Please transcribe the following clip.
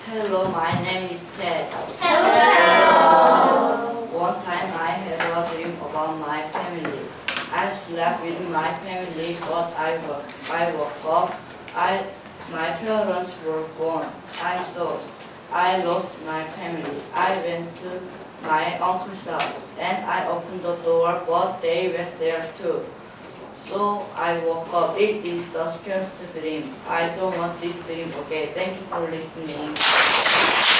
Hello, my name is Ted. Hello. One time I had a dream about my family. I slept with my family, but I woke up. My parents were gone. I thought I lost my family. I went to my uncle's house and I opened the door, but they went there too. So I woke up. It is the scariest dream. I don't want this dream again. Thank you for listening.